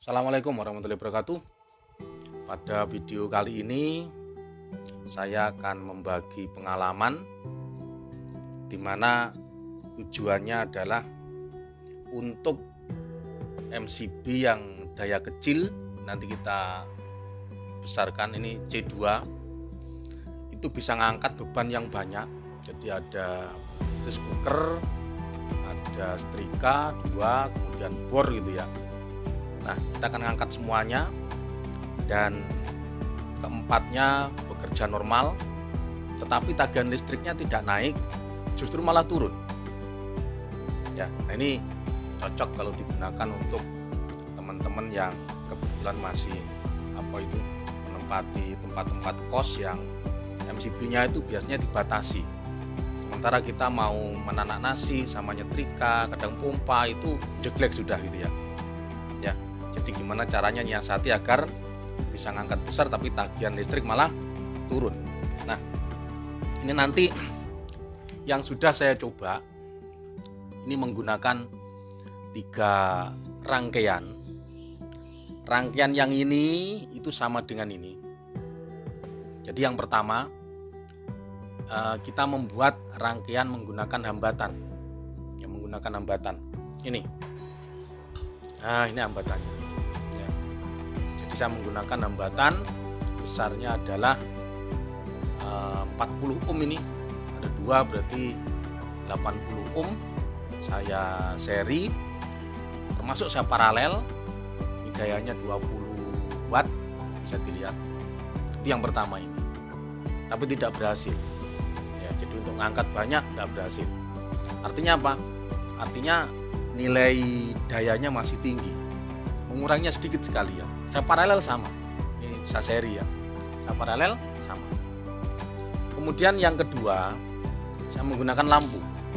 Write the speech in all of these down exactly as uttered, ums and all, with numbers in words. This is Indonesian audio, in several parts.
Assalamualaikum warahmatullahi wabarakatuh. Pada video kali ini saya akan membagi pengalaman di mana tujuannya adalah untuk M C B yang daya kecil, nanti kita besarkan ini C dua, itu bisa ngangkat beban yang banyak. Jadi ada rice cooker, ada setrika dua, kemudian bor gitu ya. Nah, kita akan angkat semuanya, dan keempatnya bekerja normal, tetapi tagihan listriknya tidak naik, justru malah turun. Ya, nah ini cocok kalau digunakan untuk teman-teman yang kebetulan masih apa itu menempati tempat-tempat kos yang M C B-nya itu biasanya dibatasi. Sementara kita mau menanak nasi sama nyetrika, kadang pompa itu jeglek sudah gitu ya. Ya. Jadi gimana caranya nyiasati agar bisa ngangkat besar tapi tagihan listrik malah turun. Nah, ini nanti yang sudah saya coba ini menggunakan tiga rangkaian. Rangkaian yang ini itu sama dengan ini. Jadi yang pertama kita membuat rangkaian menggunakan hambatan. Yang menggunakan hambatan. Ini. Nah, ini hambatannya. Saya menggunakan hambatan, besarnya adalah uh, empat puluh ohm, ini ada dua berarti delapan puluh ohm. Saya seri, termasuk saya paralel, ini gayanya dua puluh watt, bisa dilihat. Itu yang pertama ini, tapi tidak berhasil ya, jadi untuk ngangkat banyak tidak berhasil. Artinya apa? Artinya nilai dayanya masih tinggi, menguranginya sedikit sekali ya. Saya paralel sama, ini saya seri ya, saya paralel sama. Kemudian yang kedua, saya menggunakan lampu,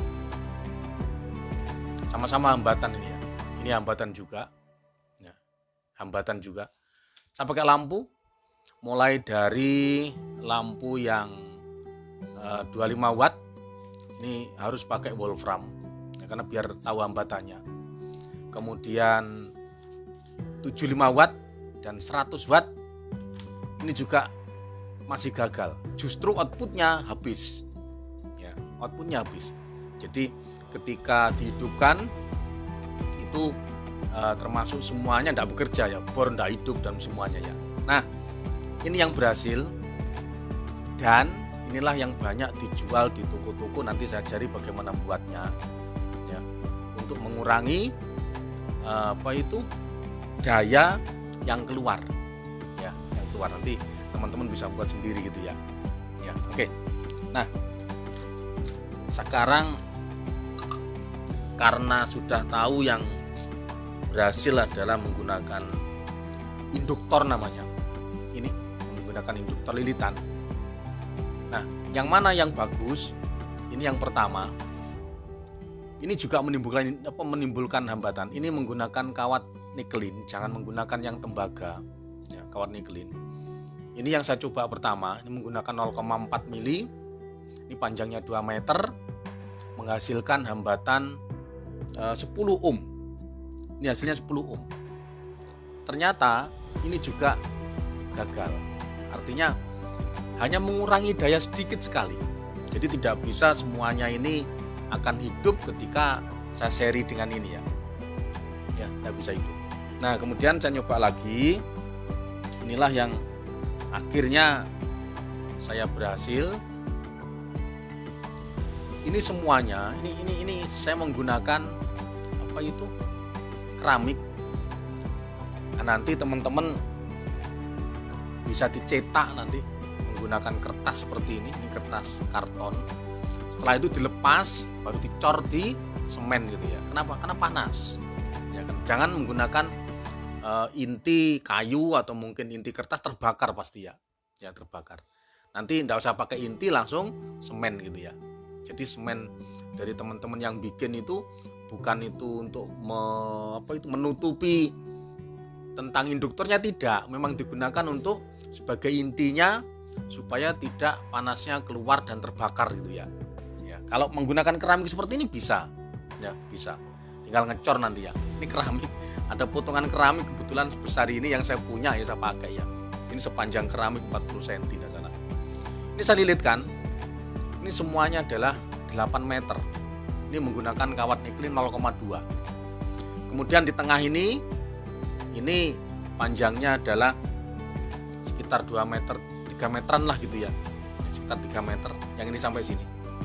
sama-sama hambatan ini ya, ini hambatan juga, ya, hambatan juga. Saya pakai lampu, mulai dari lampu yang uh, dua puluh lima watt, ini harus pakai wolfram, ya, karena biar tahu hambatannya. Kemudian tujuh puluh lima watt dan seratus watt, ini juga masih gagal, justru outputnya habis ya, outputnya habis. Jadi ketika dihidupkan itu uh, termasuk semuanya tidak bekerja ya, bor tidak hidup dan semuanya ya. Nah, ini yang berhasil, dan inilah yang banyak dijual di toko-toko. Nanti saya ajari bagaimana buatnya ya, untuk mengurangi uh, apa itu daya yang keluar ya, yang keluar. Nanti teman-teman bisa buat sendiri gitu ya. Ya, oke. Nah, sekarang karena sudah tahu yang berhasil adalah menggunakan induktor namanya. Ini menggunakan induktor lilitan. Nah, yang mana yang bagus? Ini yang pertama. Ini juga menimbulkan apa menimbulkan hambatan. Ini menggunakan kawat nikelin, jangan menggunakan yang tembaga. Ya, kawat nikelin. Ini yang saya coba pertama, ini menggunakan nol koma empat mili. Ini panjangnya dua meter, menghasilkan hambatan e, sepuluh ohm. Ini hasilnya sepuluh ohm. Ternyata ini juga gagal. Artinya hanya mengurangi daya sedikit sekali. Jadi tidak bisa semuanya ini akan hidup ketika saya seri dengan ini ya. Ya, tidak bisa hidup. Nah, kemudian saya nyoba lagi. Inilah yang akhirnya saya berhasil. Ini semuanya, ini ini ini saya menggunakan apa itu? Keramik. Nah, nanti teman-teman bisa dicetak nanti menggunakan kertas seperti ini, ini kertas karton. Setelah itu dilepas, baru dicor di semen gitu ya. Kenapa? Karena panas. Ya kan? Jangan menggunakan uh, inti kayu atau mungkin inti kertas, terbakar pasti ya. Ya, terbakar. Nanti tidak usah pakai inti, langsung semen gitu ya. Jadi semen dari teman-teman yang bikin itu bukan itu untuk me, apa itu menutupi tentang induktornya, tidak. Memang digunakan untuk sebagai intinya supaya tidak panasnya keluar dan terbakar gitu ya. Kalau menggunakan keramik seperti ini bisa, ya bisa. Tinggal ngecor nanti ya. Ini keramik ada potongan keramik kebetulan sebesar ini yang saya punya, ya saya pakai ya. Ini sepanjang keramik empat puluh sentimeter, tidak salah. Ini saya lilitkan. Ini semuanya adalah delapan meter. Ini menggunakan kawat Nicklin nol koma dua. Kemudian di tengah ini, ini panjangnya adalah sekitar dua meter, tiga meteran lah gitu ya. Sekitar tiga meter. Yang ini sampai sini.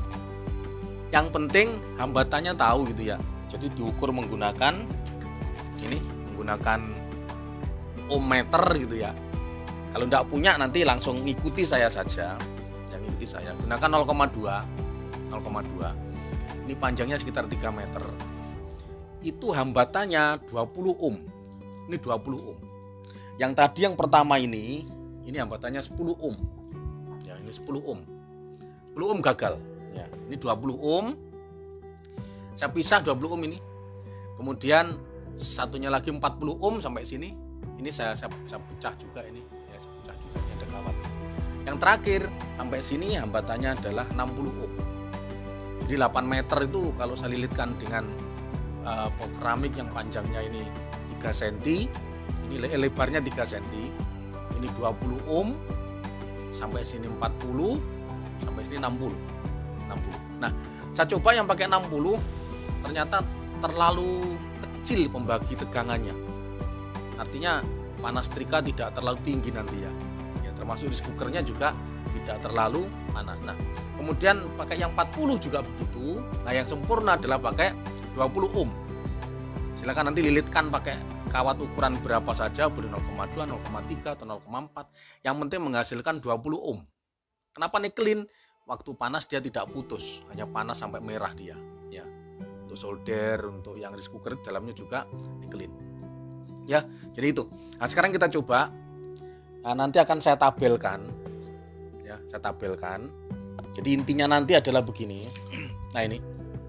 Yang penting hambatannya tahu gitu ya. Jadi diukur menggunakan ini, menggunakan ohm meter gitu ya. Kalau tidak punya nanti langsung ikuti saya saja. Yang ikuti saya gunakan nol koma dua. nol koma dua. Ini panjangnya sekitar tiga meter. Itu hambatannya dua puluh ohm. Ini dua puluh ohm. Yang tadi yang pertama ini, ini hambatannya sepuluh ohm. Ya, ini sepuluh ohm. sepuluh ohm gagal. Ya, ini dua puluh ohm. Saya pisah dua puluh ohm ini. Kemudian satunya lagi empat puluh ohm sampai sini. Ini saya saya, saya pecah juga ini. Ya, saya pecah juga, ini ada kawat. Yang terakhir sampai sini hambatannya adalah enam puluh ohm. Jadi delapan meter itu kalau saya lilitkan dengan uh, keramik yang panjangnya ini tiga sentimeter, ini lebarnya tiga sentimeter. Ini dua puluh ohm sampai sini empat puluh, sampai sini enam puluh. enam puluh. Nah, saya coba yang pakai enam puluh, ternyata terlalu kecil pembagi tegangannya. Artinya panas setrika tidak terlalu tinggi nanti ya. Ya, termasuk rice cookernya juga tidak terlalu panas. Nah, kemudian pakai yang empat puluh juga begitu. Nah, yang sempurna adalah pakai dua puluh ohm. Silakan nanti lilitkan pakai kawat ukuran berapa saja, boleh nol koma dua, nol koma tiga atau nol koma empat. Yang penting menghasilkan dua puluh ohm. Kenapa Nicklin? Waktu panas dia tidak putus, hanya panas sampai merah dia. Ya, untuk solder, untuk yang rice cooker dalamnya juga Nicklin. Ya, jadi itu. Nah, sekarang kita coba. Nah, nanti akan saya tabelkan. Ya, saya tabelkan. Jadi intinya nanti adalah begini. Nah ini.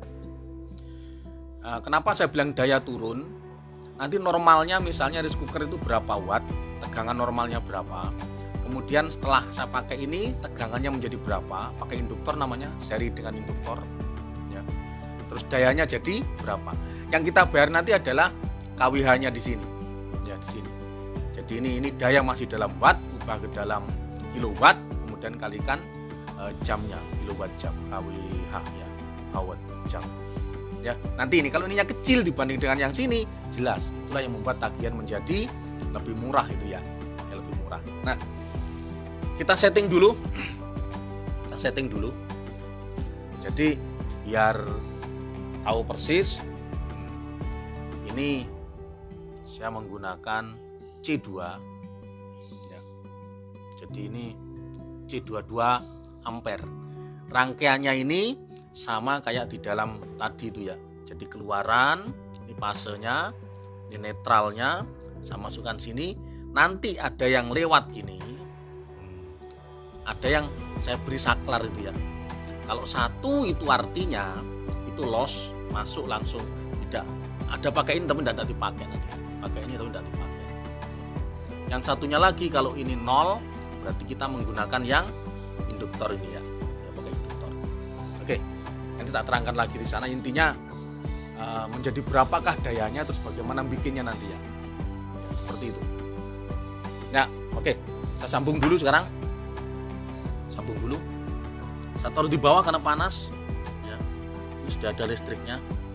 Nah, kenapa saya bilang daya turun? Nanti normalnya misalnya rice cooker itu berapa watt, tegangan normalnya berapa. Kemudian setelah saya pakai ini tegangannya menjadi berapa, pakai induktor namanya, seri dengan induktor ya. Terus dayanya jadi berapa. Yang kita bayar nanti adalah K W H-nya di sini. Ya, di sini. Jadi ini ini daya masih dalam watt, ubah ke dalam kilowatt, kemudian kalikan e, jamnya, kilowatt jam, K W H ya, hour jam. Ya, nanti ini kalau ininya kecil dibanding dengan yang sini, jelas itulah yang membuat tagihan menjadi lebih murah itu ya. Ya, lebih murah. Nah, kita setting dulu. Kita setting dulu. Jadi biar tahu persis, ini saya menggunakan C dua ya. Jadi ini C dua puluh dua ampere. Rangkaiannya ini sama kayak di dalam tadi itu ya. Jadi keluaran, ini pasenya, ini netralnya, saya masukkan sini. Nanti ada yang lewat ini, ada yang saya beri saklar itu ya. Kalau satu itu artinya itu loss, masuk langsung, tidak ada pakai ini tapi tidak dipakai nanti. Pakai ini tapi tidak dipakai. Yang satunya lagi kalau ini nol, berarti kita menggunakan yang induktor ini ya. Ya pakai induktor. Oke, nanti tak terangkan lagi di sana. Intinya uh, menjadi berapakah dayanya, terus bagaimana bikinnya nanti ya. Ya seperti itu. Nah, oke, saya sambung dulu sekarang. Sambung dulu. Saya taruh di bawah karena panas. Ya, ini sudah ada listriknya.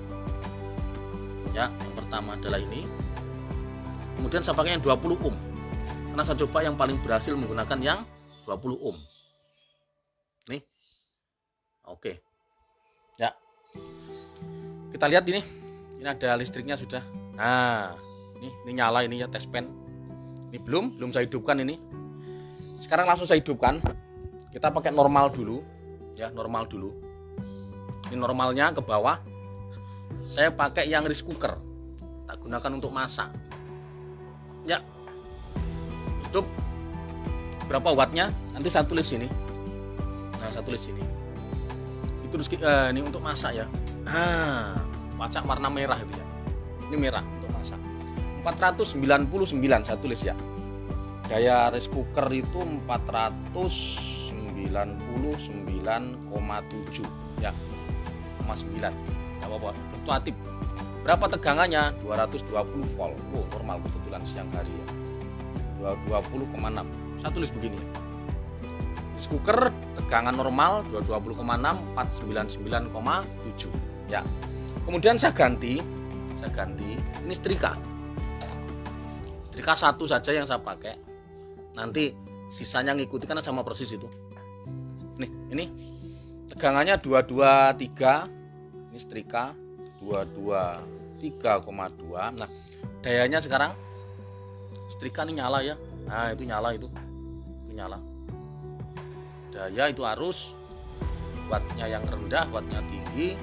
Ya, yang pertama adalah ini. Kemudian saya pakai yang dua puluh ohm. Karena saya coba yang paling berhasil menggunakan yang dua puluh ohm. Nih. Oke. Ya. Kita lihat ini. Ini ada listriknya sudah. Nah, ini ini nyala ini ya, test pen. Ini belum, belum saya hidupkan ini. Sekarang langsung saya hidupkan. Kita pakai normal dulu, ya normal dulu. Ini normalnya ke bawah. Saya pakai yang rice cooker, tak gunakan untuk masak. Ya, hidup. Berapa wattnya? Nanti saya tulis sini. Nah, saya tulis sini. Itu eh, ini untuk masak ya. Ah, masak warna merah itu ya. Ini merah untuk masak. empat ratus sembilan puluh sembilan saya tulis ya. Daya rice cooker itu empat ratus sembilan puluh sembilan koma tujuh ya, sembilan. Enggak apa-apa, fluktuatif. Berapa tegangannya? dua ratus dua puluh volt. Oh, normal kebetulan siang hari ya. dua puluh koma enam. Saya tulis begini. Rice cooker tegangan normal dua ratus dua puluh koma enam, empat ratus sembilan puluh sembilan koma tujuh ya. Kemudian saya ganti, saya ganti ini setrika. Setrika satu saja yang saya pakai. Nanti sisanya ngikuti karena sama persis itu. Nih, ini tegangannya dua ratus dua puluh tiga. Ini setrika dua ratus dua puluh tiga koma dua. Nah, dayanya sekarang setrika ini nyala ya. Nah, itu nyala itu. Itu nyala. Daya itu arus, wattnya yang rendah, wattnya tinggi.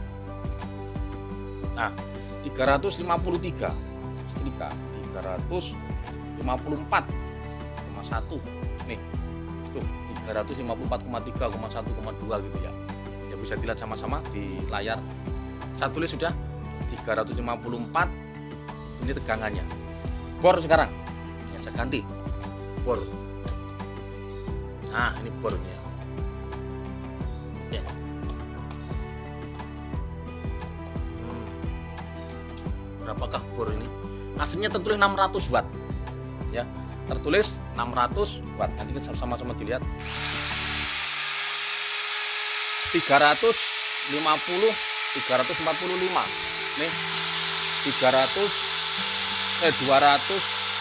Nah, tiga ratus lima puluh tiga setrika, tiga ratus lima puluh empat koma satu. Nih. Tuh, tiga ratus lima puluh empat koma tiga, koma satu, koma dua gitu ya. Ya bisa dilihat sama-sama di layar. Saya tulis sudah tiga ratus lima puluh empat. Ini tegangannya. Bor sekarang. Ya, saya ganti. Bor. Nah, ini bornya. Ya. Hmm. Berapakah bor ini? Aslinya tertulis enam ratus watt. Ya, tertulis enam ratus watt. Nanti kita sama-sama dilihat. tiga ratus lima puluh, tiga ratus empat puluh lima. Nih. tiga ratus eh dua ratus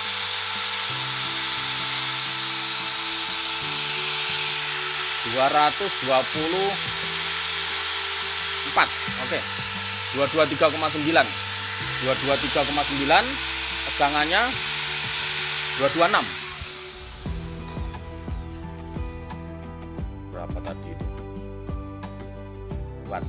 dua ratus dua puluh empat. Oke. dua ratus dua puluh tiga koma sembilan. dua ratus dua puluh tiga koma sembilan tegangannya dua ratus dua puluh enam. Berapa tadi itu? Watt.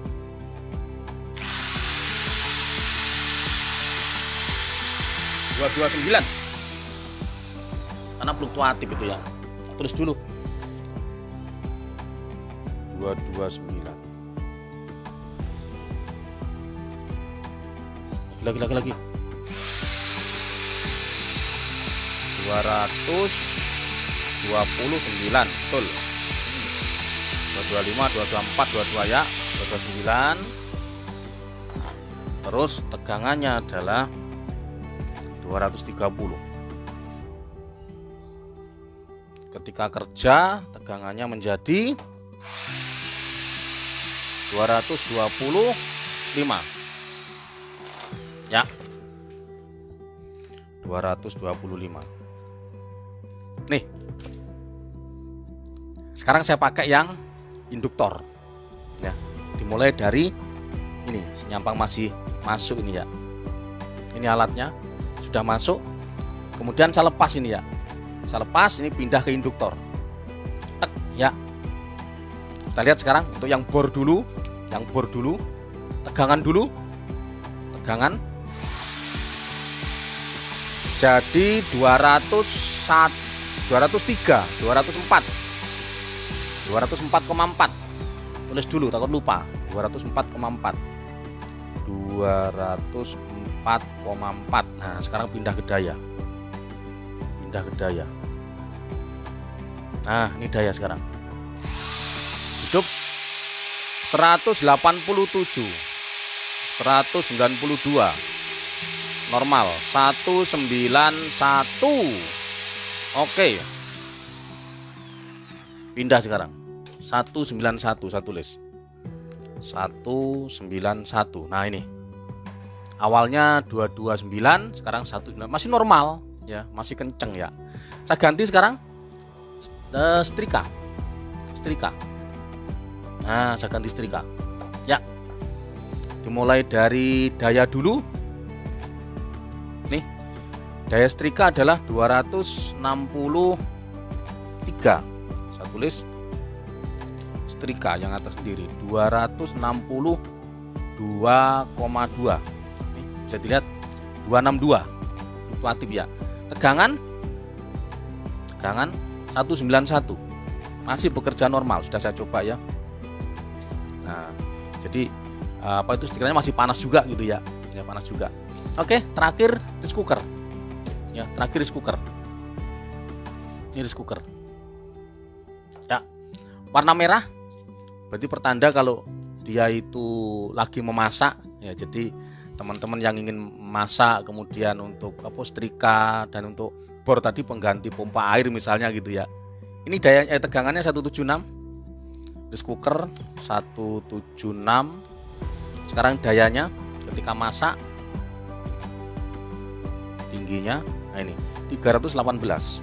dua ratus dua puluh sembilan. Karena fluktuatif itu ya. Tulis dulu. dua ratus dua puluh sembilan. Lagi lagi lagi. dua ratus dua puluh sembilan. Betul. dua ratus dua puluh lima, dua ratus dua puluh empat, dua ratus dua puluh dua ya. dua ratus dua puluh sembilan. Terus tegangannya adalah dua ratus tiga puluh. Ketika kerja tegangannya menjadi dua ratus dua puluh lima. Ya. dua ratus dua puluh lima. Nih. Sekarang saya pakai yang induktor. Ya. Dimulai dari ini, senyampang masih masuk ini ya. Ini alatnya sudah masuk. Kemudian saya lepas ini ya. Saya lepas ini pindah ke induktor. Tek, ya. Kita lihat sekarang untuk yang bor dulu, yang bor dulu, tegangan dulu, tegangan. Jadi dua ratus satu, dua ratus tiga, dua ratus empat, dua ratus empat koma empat. Tulis dulu, takut lupa. dua ratus empat koma empat, dua ratus empat koma empat. Nah, sekarang pindah ke daya, pindah ke daya. Nah, ini daya sekarang. Hidup seratus delapan puluh tujuh, seratus sembilan puluh dua, normal seratus sembilan puluh satu. Oke, pindah sekarang seratus sembilan puluh satu. Saya tulis seratus sembilan puluh satu. Nah, ini awalnya dua ratus dua puluh sembilan, sekarang seratus sembilan puluh, masih normal ya, masih kenceng ya. Saya ganti sekarang uh, setrika, setrika. Nah, saya ganti setrika. Ya. Dimulai dari daya dulu. Nih. Daya setrika adalah dua ratus enam puluh tiga. Saya tulis setrika yang atas sendiri dua ratus enam puluh dua koma dua. Nih, bisa dilihat dua ratus enam puluh dua. Fluktuatif ya. Tegangan tegangan seratus sembilan puluh satu. Masih bekerja normal, sudah saya coba ya. Nah, jadi apa itu setrikanya masih panas juga gitu ya. Ya, panas juga. Oke, terakhir rice cooker. Ya, terakhir rice cooker. Ini rice cooker. Ya. Warna merah berarti pertanda kalau dia itu lagi memasak ya. Jadi teman-teman yang ingin masak, kemudian untuk apa setrika dan untuk bor tadi pengganti pompa air misalnya gitu ya. Ini daya eh, tegangannya seratus tujuh puluh enam. Rice cooker seratus tujuh puluh enam. Sekarang dayanya ketika masak tingginya, nah ini tiga ratus delapan belas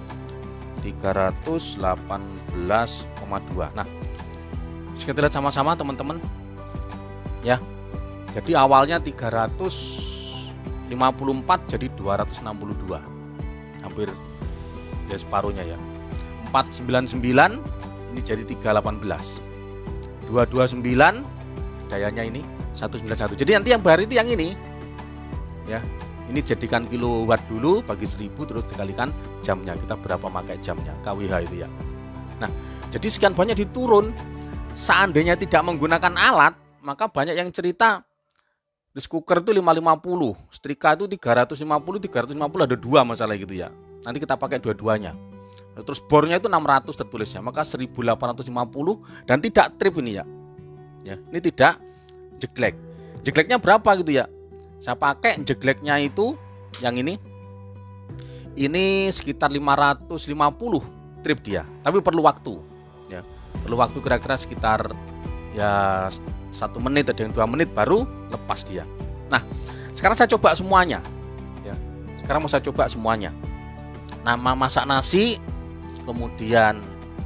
koma dua. Nah, kita lihat sama-sama teman-teman ya. Jadi awalnya tiga ratus lima puluh empat jadi dua ratus enam puluh dua, hampir ya separuhnya ya. Empat ratus sembilan puluh sembilan ini jadi tiga ratus delapan belas. Dua ratus dua puluh sembilan dayanya ini seratus sembilan puluh satu. Jadi nanti yang baru itu yang ini ya. Ini jadikan kilowatt dulu bagi seribu, terus dikalikan jamnya, kita berapa pakai jamnya, K W H itu ya. Nah, jadi sekian banyak diturun. Seandainya tidak menggunakan alat, maka banyak yang cerita rice cooker itu lima ratus lima puluh, setrika itu tiga ratus lima puluh, tiga ratus lima puluh, ada dua masalah gitu ya. Nanti kita pakai dua-duanya. Terus bornya itu enam ratus tertulisnya, maka seribu delapan ratus lima puluh dan tidak trip ini ya. Ya, ini tidak jeglek. Jegleknya berapa gitu ya? Saya pakai jegleknya itu yang ini. Ini sekitar lima ratus lima puluh trip dia, tapi perlu waktu ya. Perlu waktu kira-kira sekitar ya satu menit atau dua menit baru lepas dia. Nah, sekarang saya coba semuanya ya. Sekarang mau saya coba semuanya. Nama masak nasi, kemudian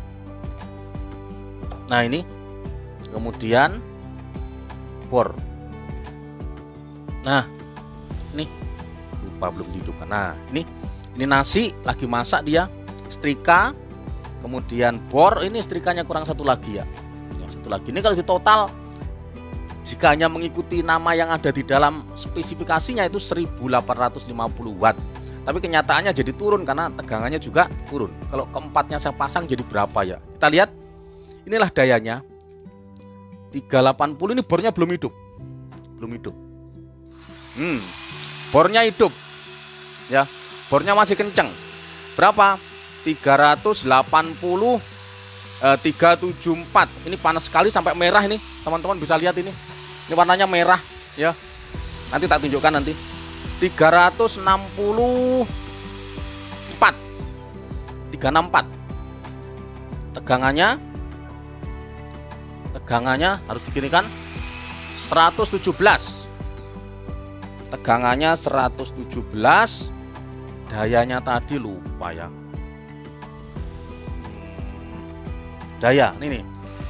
nah ini, kemudian bor. Nah, ini lupa belum dihidupkan. Nah, ini ini nasi lagi masak dia, setrika, kemudian bor, ini setrikanya kurang satu lagi ya. Yang satu lagi ini kalau di total jika hanya mengikuti nama yang ada di dalam spesifikasinya itu seribu delapan ratus lima puluh watt. Tapi kenyataannya jadi turun karena tegangannya juga turun. Kalau keempatnya saya pasang jadi berapa ya? Kita lihat. Inilah dayanya. tiga ratus delapan puluh, ini bornya belum hidup. Belum hidup. Hmm, bornya hidup ya, bornya masih kenceng. Berapa? tiga ratus delapan puluh eh, tiga ratus tujuh puluh empat. Ini panas sekali sampai merah ini, teman-teman bisa lihat ini. Ini warnanya merah ya. Nanti tak tunjukkan nanti. tiga ratus enam puluh empat. tiga ratus enam puluh empat. Tegangannya Tegangannya harus dikirikan seratus tujuh belas. Tegangannya seratus tujuh belas. Dayanya tadi lupa ya. Daya ini nih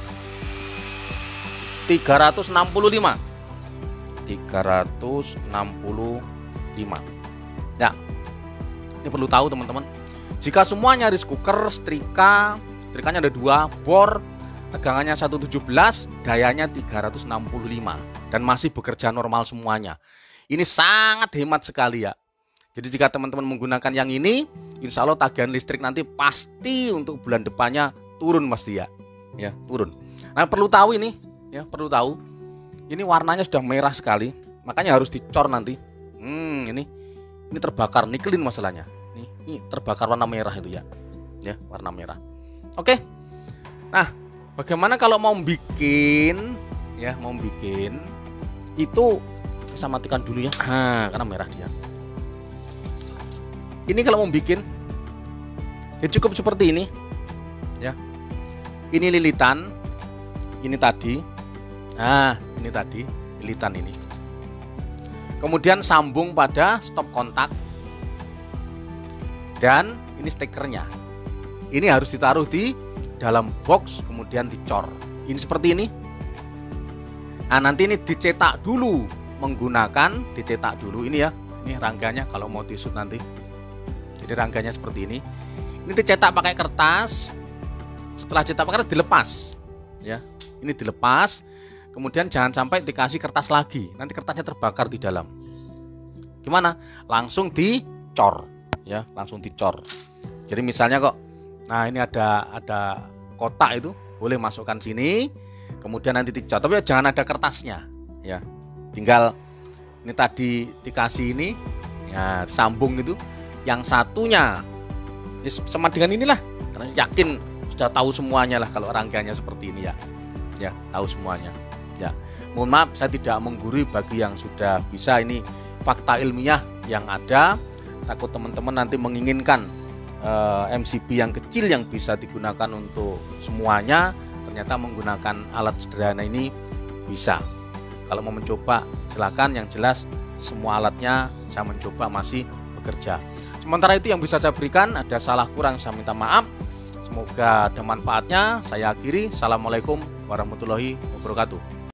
tiga ratus enam puluh lima. tiga ratus enam puluh lima. Ya. Ini perlu tahu teman-teman. Jika semuanya rice cooker, setrika, setrikanya ada dua, bor, tegangannya seratus tujuh belas, dayanya tiga ratus enam puluh lima dan masih bekerja normal semuanya. Ini sangat hemat sekali ya. Jadi jika teman-teman menggunakan yang ini, insya Allah tagihan listrik nanti pasti untuk bulan depannya turun pasti ya. Ya, turun. Nah, perlu tahu ini, ya, perlu tahu. Ini warnanya sudah merah sekali, makanya harus dicor nanti. Hmm, ini ini terbakar nikelin masalahnya. Ini, ini terbakar warna merah itu ya. Ya, warna merah. Oke. Nah, bagaimana kalau mau bikin ya, mau bikin itu saya matikan dulu ya. Ah, karena merah dia. Ini kalau mau bikin ya cukup seperti ini. Ya. Ini lilitan. Ini tadi. Nah, ini tadi lilitan ini. Kemudian sambung pada stop kontak. Dan ini stekernya. Ini harus ditaruh di dalam box kemudian dicor. Ini seperti ini. Nah, nanti ini dicetak dulu menggunakan dicetak dulu ini ya. Ini rangkanya kalau mau disut nanti. Jadi rangkanya seperti ini. Ini dicetak pakai kertas. Setelah cetak pakai kertas dilepas. Ya. Ini dilepas. Kemudian jangan sampai dikasih kertas lagi. Nanti kertasnya terbakar di dalam. Gimana? Langsung dicor, ya, langsung dicor. Jadi misalnya kok, nah ini ada ada kotak itu, boleh masukkan sini. Kemudian nanti dicor. Tapi jangan ada kertasnya, ya. Tinggal ini tadi dikasih ini, ya, sambung itu. Yang satunya ya, sama dengan inilah, karena yakin sudah tahu semuanya lah kalau rangkaiannya seperti ini ya, ya tahu semuanya. Ya, Mohon maaf saya tidak menggurui bagi yang sudah bisa, ini fakta ilmiah yang ada. Takut teman-teman nanti menginginkan uh, M C B yang kecil yang bisa digunakan untuk semuanya, ternyata menggunakan alat sederhana ini bisa. Kalau mau mencoba silakan, yang jelas semua alatnya saya mencoba masih bekerja. Sementara itu yang bisa saya berikan, ada salah kurang saya minta maaf. Semoga ada manfaatnya. Saya akhiri. Assalamualaikum warahmatullahi wabarakatuh.